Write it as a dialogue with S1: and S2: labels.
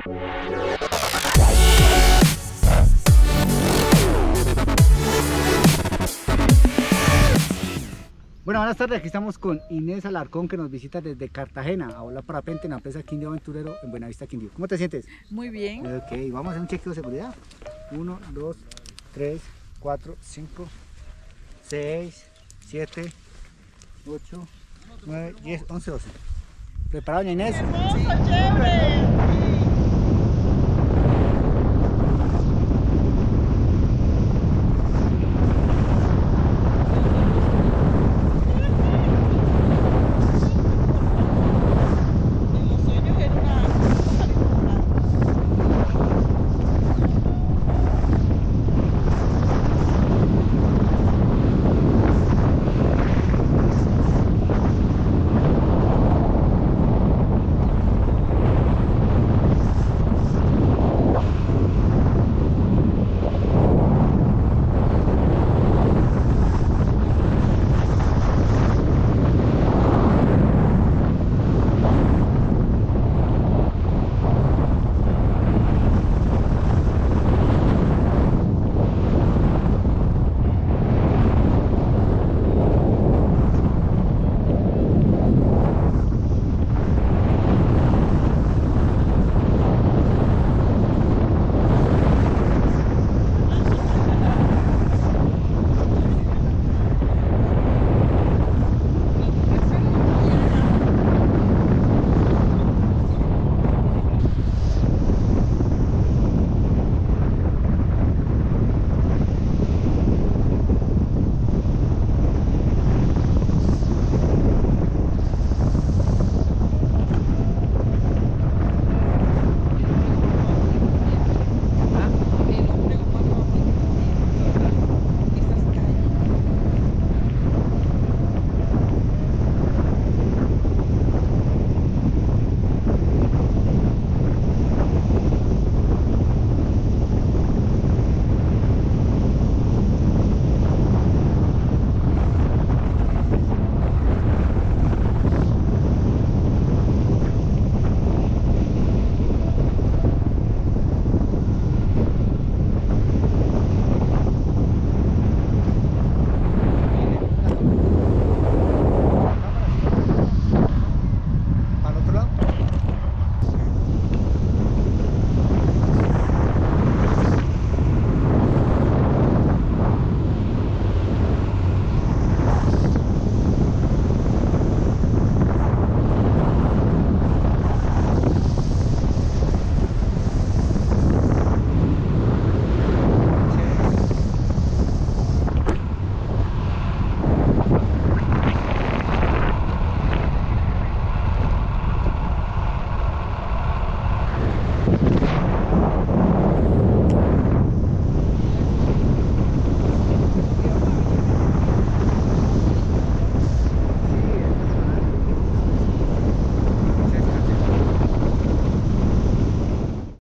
S1: Bueno, buenas tardes, aquí estamos con Inés Alarcón, que nos visita desde Cartagena a volar parapente en la empresa Quindío Aventurero en Buenavista, Quindío. ¿Cómo te sientes?
S2: Muy bien.
S1: Ok, vamos a hacer un chequeo de seguridad. 1, 2, 3, 4, 5, 6, 7, 8, 9, 10, 11, 12. ¿Preparado, doña Inés?
S2: ¡Hermoso, chévere!